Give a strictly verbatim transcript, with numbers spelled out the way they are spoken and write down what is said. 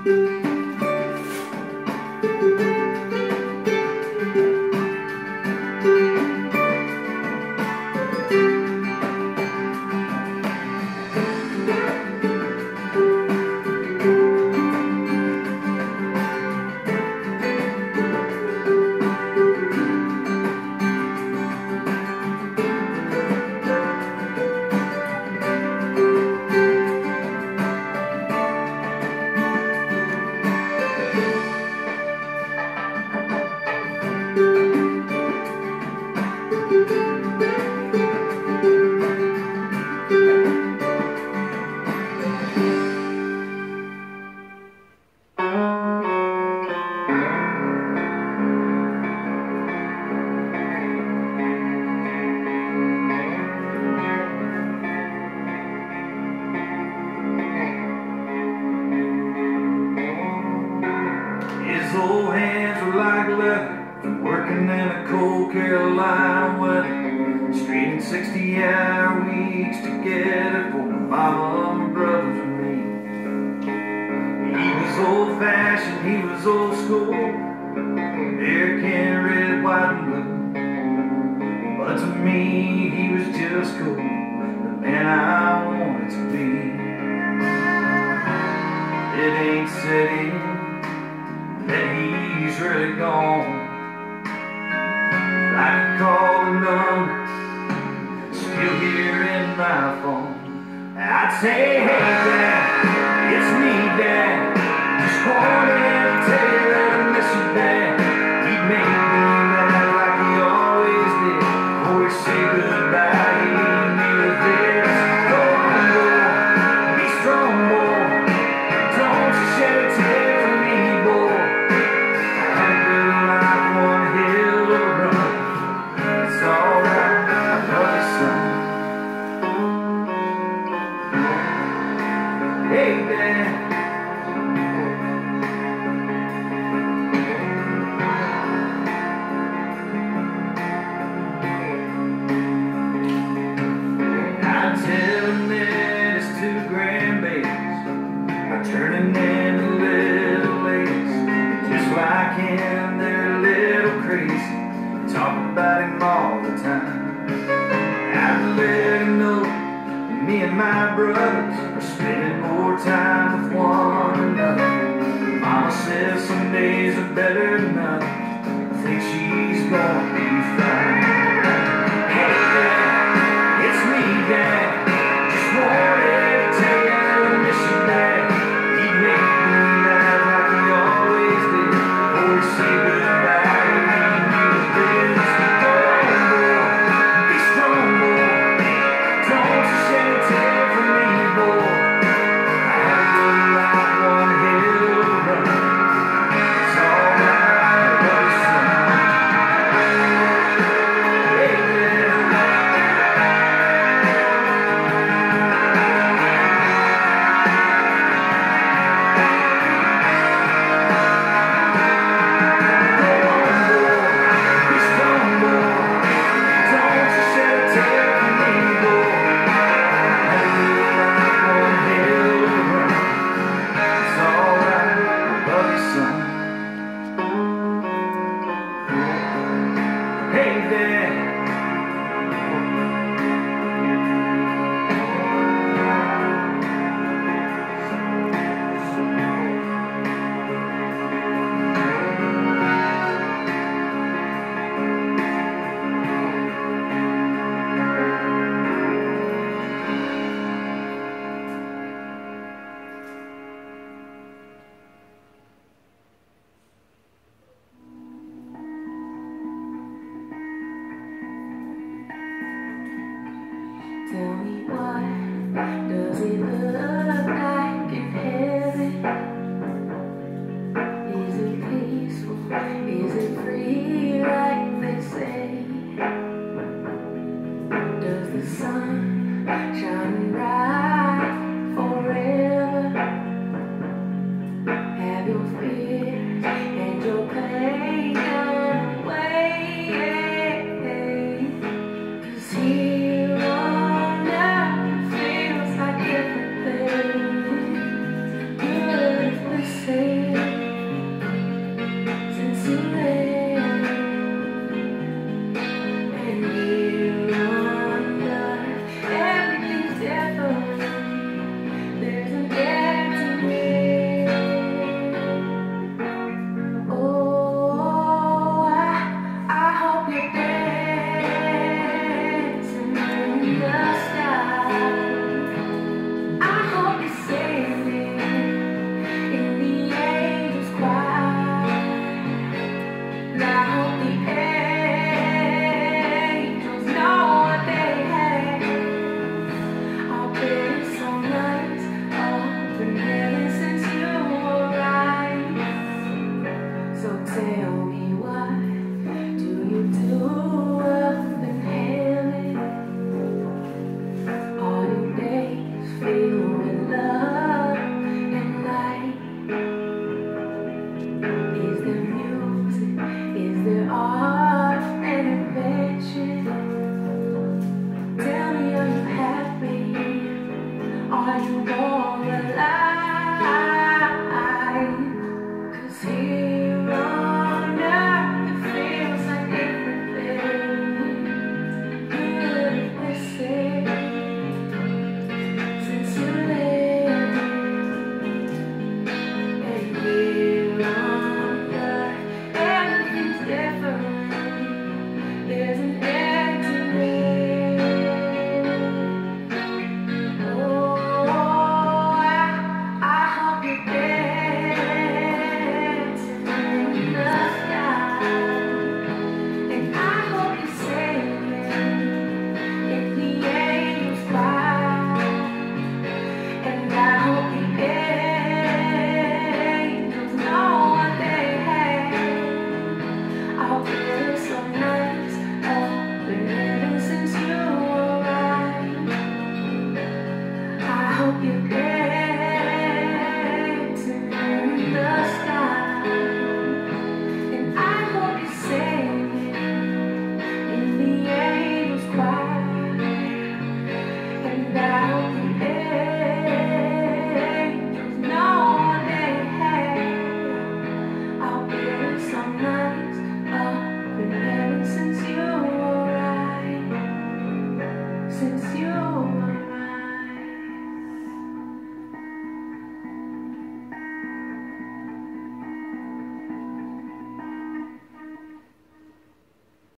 Old hands were like leather, working in a cold Carolina weather, straining sixty hour weeks together for my mama, my brothers and me. He was old fashioned, he was old school, American red, white and blue, but to me he was just cool, the man I wanted to be. It ain't said it that he's really gone. I could call the number, still here in my phone. I'd say, hey Dad, it's me Dad, just wanted to tell you that I miss you Dad. He'd make me mad like he always did, before he said goodbye he hit me with this. Go on boy, be strong boy, don't you shed a tear for me boy. Hey, Dad. I tell him that his two grandbabies are turning into little ladies, just like him, they're a little crazy, talk about him all the time. I'd let him know me and my brothers are spending more time with one another. Mama says some days are better than others. I think she's gonna be fine. Hey Dad, it's me Dad, just wanted to tell you I miss you Dad. He'd make me laugh like he always did, before he said goodbye he leave me with this. Go on boy, be strong boy, don't you shed a tear for me boy. I had a good life, one hell of a run. It's alright, buddy son. Hey Dad. Go on boy, be strong boy, don't you shed a tear for me boy. I had a good life, one hell of a run. It's alright, love you son. Hey Dad. Tell me what does it look like in heaven? Is it peaceful? Is it free like they say? Does the sun shine